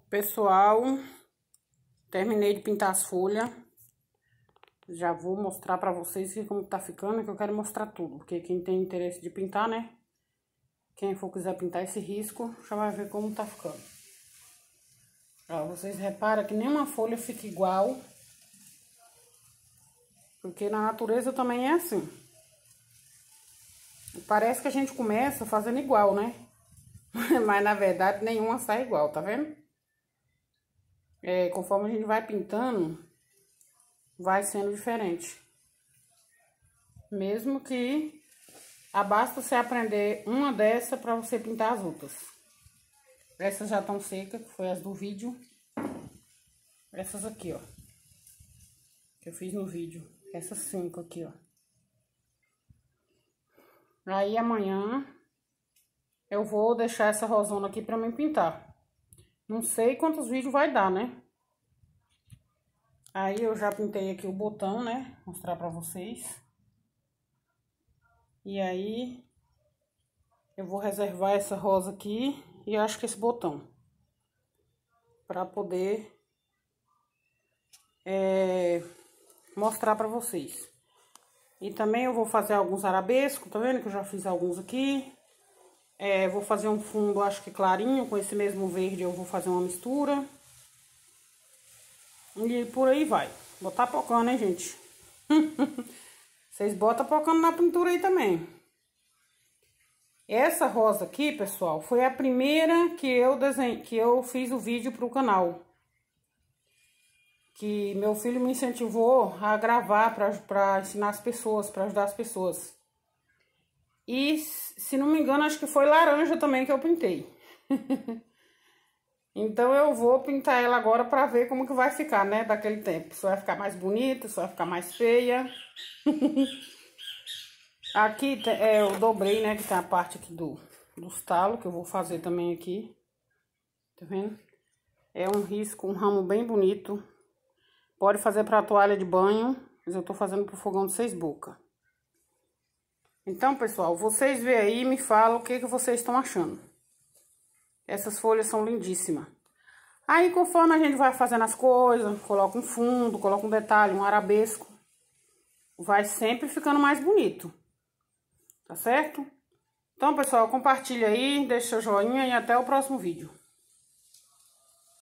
Pessoal, terminei de pintar as folhas. Já vou mostrar pra vocês como tá ficando, que eu quero mostrar tudo. Porque quem tem interesse de pintar, né? Quem for quiser pintar esse risco, já vai ver como tá ficando. Ó, vocês reparam que nenhuma folha fica igual. Porque na natureza também é assim. Parece que a gente começa fazendo igual, né? Mas na verdade nenhuma sai igual, tá vendo? Conforme a gente vai pintando, vai sendo diferente. Mesmo que basta você aprender uma dessa pra você pintar as outras. Essas já estão secas, que foi as do vídeo. Essas aqui, ó. Que eu fiz no vídeo. Essas 5 aqui, ó. Aí amanhã eu vou deixar essa rosona aqui pra mim pintar. Não sei quantos vídeos vai dar, né? Aí eu já pintei aqui o botão, né? Vou mostrar pra vocês. E aí eu vou reservar essa rosa aqui e acho que esse botão. Pra poder mostrar pra vocês. E também eu vou fazer alguns arabescos, tá vendo que eu já fiz alguns aqui. Vou fazer um fundo, acho que clarinho, com esse mesmo verde eu vou fazer uma mistura. E por aí vai. Botar pocando, hein, gente? Vocês botam pocando na pintura aí também. Essa rosa aqui, pessoal, foi a primeira que eu fiz o vídeo pro canal. Que meu filho me incentivou a gravar pra ensinar as pessoas, pra ajudar as pessoas. E, se não me engano, acho que foi laranja também que eu pintei. Então, eu vou pintar ela agora pra ver como que vai ficar, né, daquele tempo. Se vai ficar mais bonita, se vai ficar mais feia. Aqui, eu dobrei, né, que tem a parte aqui dos talos, que eu vou fazer também aqui. Tá vendo? É um risco, um ramo bem bonito. Pode fazer pra toalha de banho, mas eu tô fazendo pro fogão de 6 bocas. Então, pessoal, vocês veem aí e me falam o que vocês estão achando. Essas folhas são lindíssimas. Aí, conforme a gente vai fazendo as coisas, coloca um fundo, coloca um detalhe, um arabesco, vai sempre ficando mais bonito. Tá certo? Então, pessoal, compartilha aí, deixa seu joinha e até o próximo vídeo.